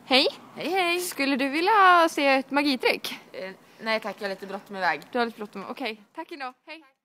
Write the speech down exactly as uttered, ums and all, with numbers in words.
Hej. Hej hej. Skulle du vilja se ett magitrick? Eh, nej tack, jag har lite bråttom iväg. Du har lite bråttom. Okej, tack idag. Hej.